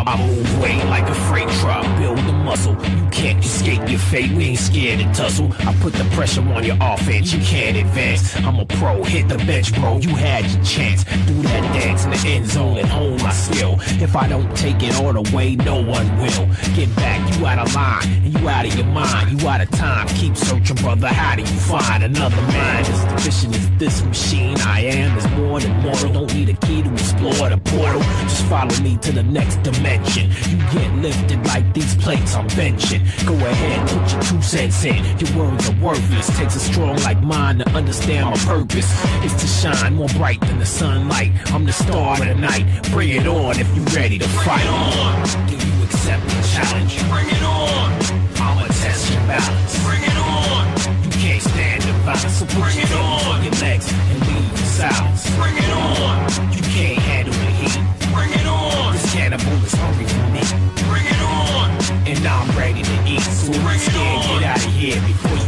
I move weight like a freight truck, build the muscle. You can't escape your fate, we ain't scared to tussle. I put the pressure on your offense, you can't advance. I'm a pro, hit the bench, bro, you had your chance. Do that dance in the end zone and hone my skill. If I don't take it all the way, no one will. Get back, you out of line, and you out of your mind, you out of time. Keep searching, brother, how do you find another man? As deficient as this machine I am is more than mortal. Don't need a key to explore the portal, just follow me to the next dimension. You get lifted like these plates I'm benching. Go ahead, put your 2 cents in. Your words are worthless. Takes a strong like mine to understand my purpose. It's to shine more bright than the sunlight. I'm the star of the night. Bring it on if you're ready to fight. Do you accept the challenge? Bring it on. I'ma test your balance. Bring it on. You can't stand the violence, so put it on your legs and leave the silence. Bring it on. You can't handle the heat. Bring it on. This cannibal is hungry for me. Bring it on. And I'm ready to eat, so let's get out of here before you